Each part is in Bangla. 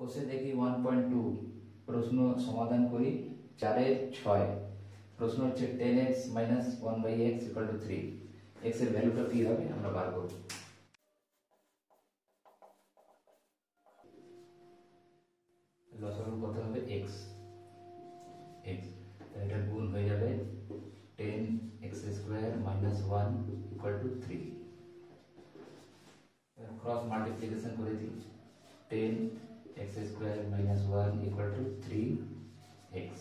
কোষে দেখি 1.2 প্রশ্ন সমাধান করি 4 এর 6 প্রশ্ন হচ্ছে 10x - 1/x = 3 x এর ভ্যালুটা কি হবে আমরা বার করব লসাগু কত হবে x তাহলে এটা গুণ হয়ে যাবে 10x² - 1 = 3 ক্রস মাল্টিপ্লিকেশন করে দিই 10x² - 1 = 3x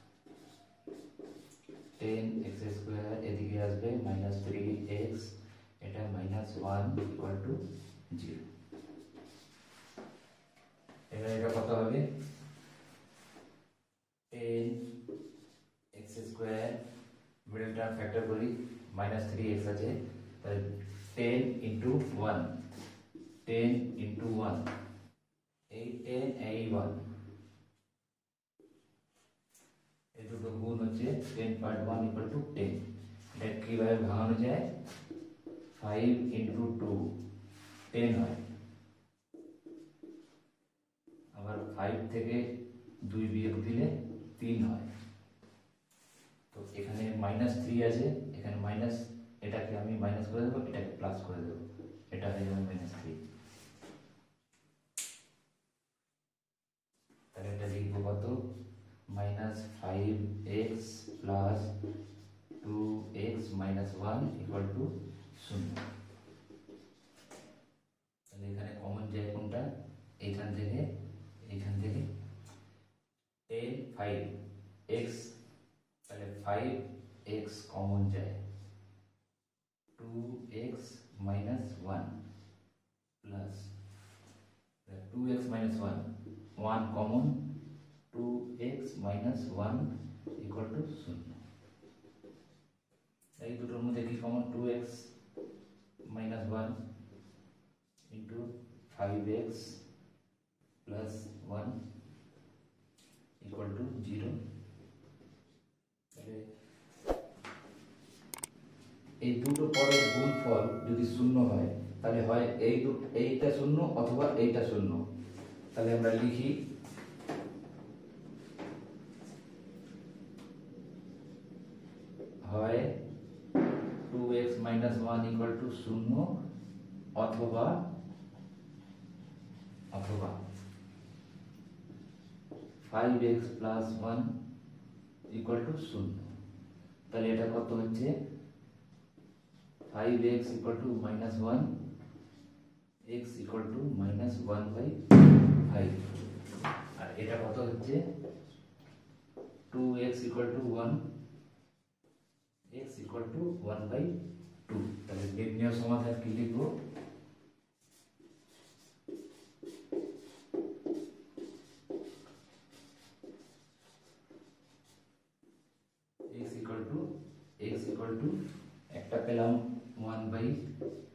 10x² এদিকে আসবে -3x এটা -1 = 0 এবার এটা কত হবে 10x² মিডল টার্ম ফ্যাক্টর করি -3x আছে তাহলে 10 × 1 10 × 1 এই 10 এই 1 এই দুটো গুণ হচ্ছে 10.1 = 10 এটা কিভাবে ভাঙানো যায় 5 × 2 10 হয় আবার 5 থেকে 2 বিয়োগ দিলে 3 হয় তো এখানে -3 আছে এখানে মাইনাস এটাকে আমি মাইনাস করে দেব এটাকে প্লাস করে দেব এটা হয়ে যাবে -3 তাহলে এটা লিখব কত -5x + 2x - 1 = 0 তাহলে এখানে কমন যায় কোনটা এইখান থেকে 10 5x তাহলে 5x কমন যায় 2x - 1 plus 2x - 1 1 common 2x - 1 = 0 এই দুটোর মধ্যে কি common 2x - 1 into 5x plus 1 equal to 0 তাহলে এই দুটো পদের গুণফল যদি শূন্য হয় তাহলে হয় এইটা শূন্য অথবা এইটা শূন্য তাহলে আমরা লিখি হয় 2x - 1 = 0 অথবা 5x + 1 = 0 তাহলে এটা কত হচ্ছে 5x = -1 x = -1/5 আর এটা কত হচ্ছে 2x = 1 x = 1/2 তাহলে নির্ণয় সমাধান কি লিখব x = একটা পেলাম 1/2